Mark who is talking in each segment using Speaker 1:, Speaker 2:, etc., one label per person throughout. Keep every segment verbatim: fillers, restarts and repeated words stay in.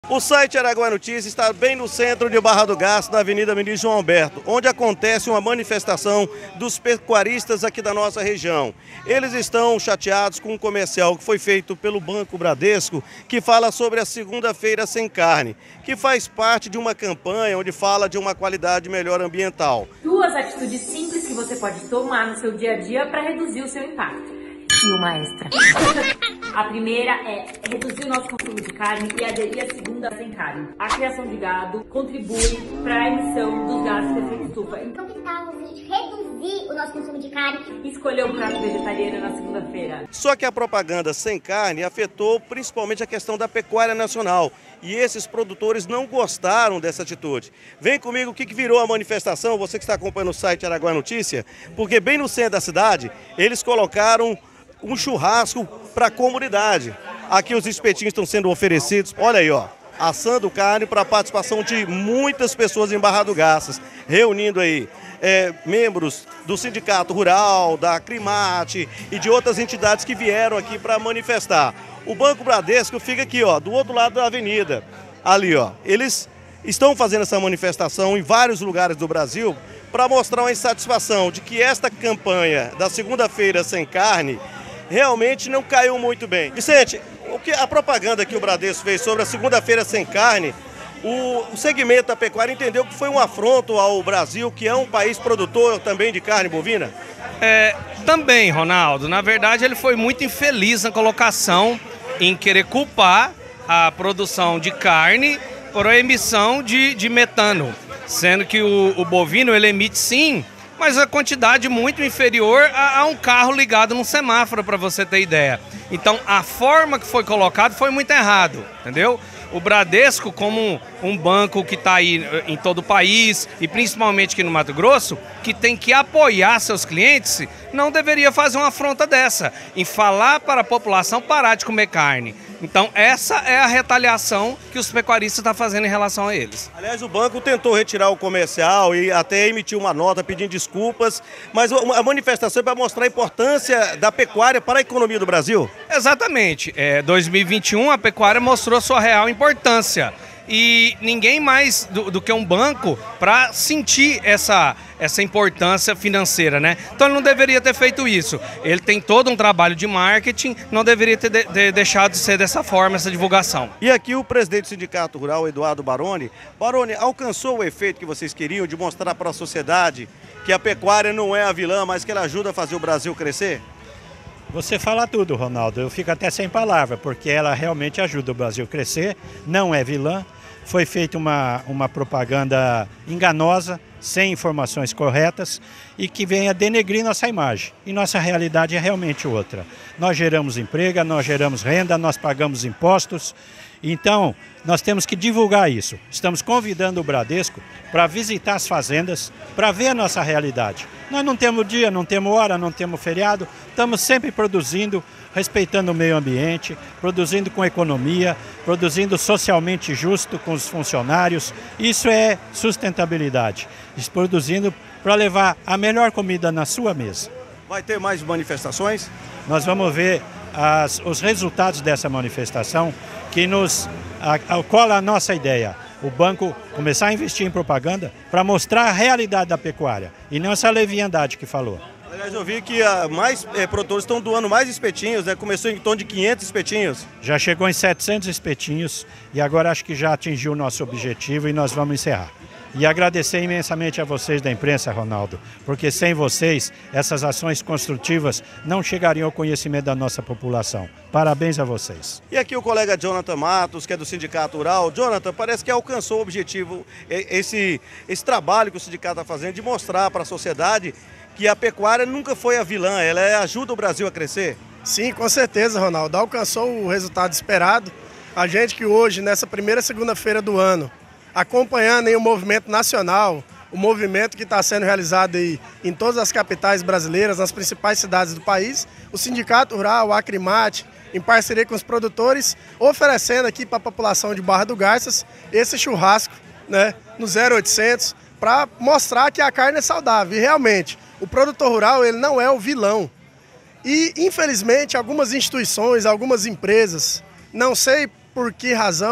Speaker 1: O site Araguá Notícias está bem no centro de Barra do Garça, na Avenida Ministro João Alberto, onde acontece uma manifestação dos pecuaristas aqui da nossa região. Eles estão chateados com um comercial que foi feito pelo Banco Bradesco, que fala sobre a segunda-feira sem carne, que faz parte de uma campanha onde fala de uma qualidade melhor ambiental.
Speaker 2: Duas atitudes simples que você pode tomar no seu dia a dia para reduzir o seu impacto. E uma extra. A primeira é reduzir o nosso consumo de carne e aderir à segunda sem carne. A criação de gado contribui para a emissão dos gases de efeito estufa.
Speaker 3: Então, que tal a gente reduzir o nosso consumo de carne
Speaker 2: e escolher um prato vegetariano na segunda-feira?
Speaker 1: Só que a propaganda sem carne afetou principalmente a questão da pecuária nacional. E esses produtores não gostaram dessa atitude. Vem comigo o que virou a manifestação, você que está acompanhando o site Araguá Notícia, porque bem no centro da cidade, eles colocaram um churrasco para a comunidade. Aqui os espetinhos estão sendo oferecidos, olha aí, ó, assando carne para a participação de muitas pessoas em Barra do Garças, reunindo aí é, membros do Sindicato Rural, da Acrimate e de outras entidades que vieram aqui para manifestar. O Banco Bradesco fica aqui, ó, do outro lado da avenida, ali, ó. Eles estão fazendo essa manifestação em vários lugares do Brasil para mostrar uma insatisfação de que esta campanha da segunda-feira sem carne realmente não caiu muito bem. Vicente, o que a propaganda que o Bradesco fez sobre a segunda-feira sem carne, o, o segmento da pecuária entendeu que foi um afronto ao Brasil, que é um país produtor também de carne bovina?
Speaker 4: É, também, Ronaldo. Na verdade, ele foi muito infeliz na colocação em querer culpar a produção de carne por a emissão de, de metano, sendo que o, o bovino ele emite sim, mas a quantidade muito inferior a, a um carro ligado num semáforo, para você ter ideia. Então, a forma que foi colocado foi muito errado, entendeu? O Bradesco, como um banco que está aí em todo o país, e principalmente aqui no Mato Grosso, que tem que apoiar seus clientes, não deveria fazer uma afronta dessa, em falar para a população parar de comer carne. Então, essa é a retaliação que os pecuaristas estão fazendo em relação a eles.
Speaker 1: Aliás, o banco tentou retirar o comercial e até emitiu uma nota pedindo desculpas, mas a manifestação é para mostrar a importância da pecuária para a economia do Brasil?
Speaker 4: Exatamente. É, dois mil e vinte e um, a pecuária mostrou sua real importância. E ninguém mais do, do que um banco para sentir essa, essa importância financeira, né? Então ele não deveria ter feito isso. Ele tem todo um trabalho de marketing, não deveria ter, de, ter deixado de ser dessa forma, essa divulgação.
Speaker 1: E aqui o presidente do Sindicato Rural, Eduardo Baroni. Baroni, alcançou o efeito que vocês queriam de mostrar para a sociedade que a pecuária não é a vilã, mas que ela ajuda a fazer o Brasil crescer?
Speaker 5: Você fala tudo, Ronaldo. Eu fico até sem palavra, porque ela realmente ajuda o Brasil a crescer, não é vilã. Foi feita uma, uma propaganda enganosa, sem informações corretas e que vem a denegrir nossa imagem. E nossa realidade é realmente outra. Nós geramos emprego, nós geramos renda, nós pagamos impostos. Então, nós temos que divulgar isso. Estamos convidando o Bradesco para visitar as fazendas, para ver a nossa realidade. Nós não temos dia, não temos hora, não temos feriado, estamos sempre produzindo, respeitando o meio ambiente, produzindo com economia, produzindo socialmente justo com os funcionários. Isso é sustentabilidade. Produzindo para levar a melhor comida na sua mesa.
Speaker 1: Vai ter mais manifestações?
Speaker 5: Nós vamos ver as, os resultados dessa manifestação, que nos a, a, qual é a nossa ideia? O banco começar a investir em propaganda para mostrar a realidade da pecuária e não essa leviandade que falou.
Speaker 1: Aliás, eu vi que a, mais é, produtores estão doando mais espetinhos, né? Começou em torno de quinhentos espetinhos.
Speaker 5: Já chegou em setecentos espetinhos e agora acho que já atingiu o nosso objetivo e nós vamos encerrar. E agradecer imensamente a vocês da imprensa, Ronaldo, porque sem vocês, essas ações construtivas não chegariam ao conhecimento da nossa população. Parabéns a vocês.
Speaker 1: E aqui o colega Jonathan Matos, que é do Sindicato Rural. Jonathan, parece que alcançou o objetivo, esse, esse trabalho que o sindicato está fazendo, de mostrar para a sociedade que a pecuária nunca foi a vilã, ela ajuda o Brasil a crescer.
Speaker 6: Sim, com certeza, Ronaldo. Alcançou o resultado esperado. A gente que hoje, nessa primeira segunda-feira do ano, acompanhando aí o movimento nacional, o movimento que está sendo realizado aí em todas as capitais brasileiras, nas principais cidades do país, o Sindicato Rural, o Acrimate, em parceria com os produtores, oferecendo aqui para a população de Barra do Garças esse churrasco, né, no zero oitocentos, para mostrar que a carne é saudável. E realmente, o produtor rural ele não é o vilão. E, infelizmente, algumas instituições, algumas empresas, não sei por que razão,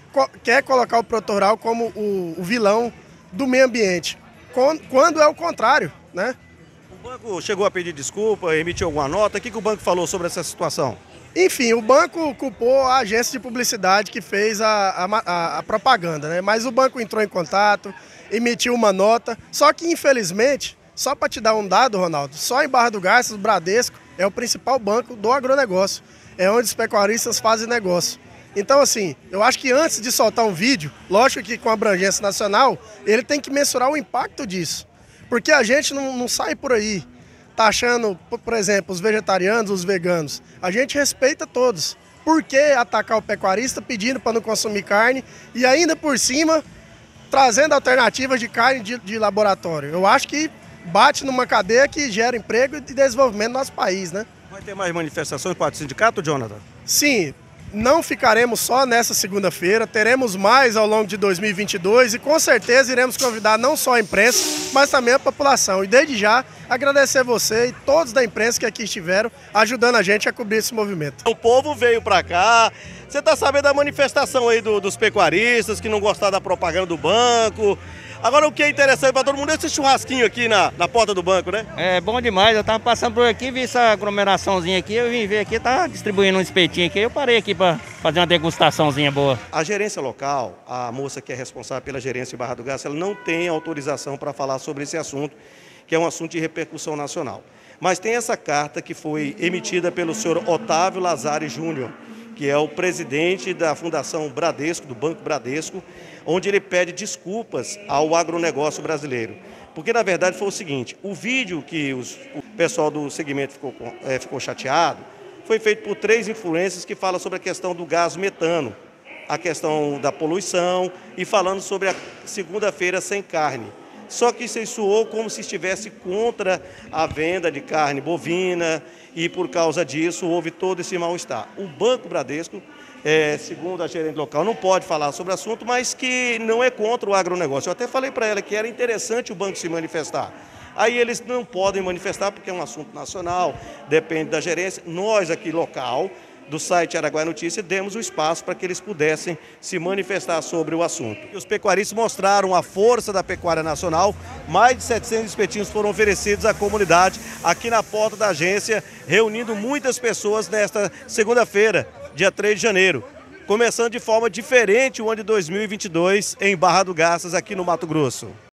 Speaker 6: co quer colocar o produtor rural como o, o vilão do meio ambiente, quando é o contrário, né?
Speaker 1: O banco chegou a pedir desculpa, emitiu alguma nota. O que, que o banco falou sobre essa situação?
Speaker 6: Enfim, o banco culpou a agência de publicidade que fez a, a, a propaganda, né? Mas o banco entrou em contato, emitiu uma nota, só que infelizmente, só para te dar um dado, Ronaldo, só em Barra do Garças, o Bradesco é o principal banco do agronegócio, é onde os pecuaristas fazem negócio. Então, assim, eu acho que antes de soltar um vídeo, lógico que com abrangência nacional, ele tem que mensurar o impacto disso. Porque a gente não, não sai por aí taxando, por exemplo, os vegetarianos, os veganos. A gente respeita todos. Por que atacar o pecuarista pedindo para não consumir carne e ainda por cima trazendo alternativas de carne de, de laboratório? Eu acho que bate numa cadeia que gera emprego e desenvolvimento no nosso país, né?
Speaker 1: Vai ter mais manifestações para o sindicato, Jonathan?
Speaker 6: Sim. Não ficaremos só nessa segunda-feira, teremos mais ao longo de dois mil e vinte e dois e com certeza iremos convidar não só a imprensa, mas também a população. E desde já, agradecer você e todos da imprensa que aqui estiveram ajudando a gente a cobrir esse movimento.
Speaker 1: O povo veio para cá. Você está sabendo da manifestação aí do, dos pecuaristas que não gostaram da propaganda do banco. Agora o que é interessante para todo mundo é esse churrasquinho aqui na, na porta do banco, né?
Speaker 7: É bom demais, eu tava passando por aqui, vi essa aglomeraçãozinha aqui, eu vim ver aqui, tá distribuindo um espetinho aqui, eu parei aqui para fazer uma degustaçãozinha boa.
Speaker 1: A gerência local, a moça que é responsável pela gerência de Barra do Garças, ela não tem autorização para falar sobre esse assunto, que é um assunto de repercussão nacional. Mas tem essa carta que foi emitida pelo senhor Otávio Lazari Júnior, que é o presidente da Fundação Bradesco, do Banco Bradesco, onde ele pede desculpas ao agronegócio brasileiro. Porque, na verdade, foi o seguinte, o vídeo que os, o pessoal do segmento ficou, é, ficou chateado foi feito por três influencers que falam sobre a questão do gás metano, a questão da poluição e falando sobre a segunda-feira sem carne. Só que isso soou como se estivesse contra a venda de carne bovina e, por causa disso, houve todo esse mal-estar. O Banco Bradesco, é, segundo a gerente local, não pode falar sobre o assunto, mas que não é contra o agronegócio. Eu até falei para ela que era interessante o banco se manifestar. Aí eles não podem manifestar porque é um assunto nacional, depende da gerência. Nós aqui local, do site Araguaia Notícias, demos o espaço para que eles pudessem se manifestar sobre o assunto. E os pecuaristas mostraram a força da pecuária nacional, mais de setecentos espetinhos foram oferecidos à comunidade aqui na porta da agência, reunindo muitas pessoas nesta segunda-feira, dia três de janeiro, começando de forma diferente o ano de dois mil e vinte e dois em Barra do Garças, aqui no Mato Grosso.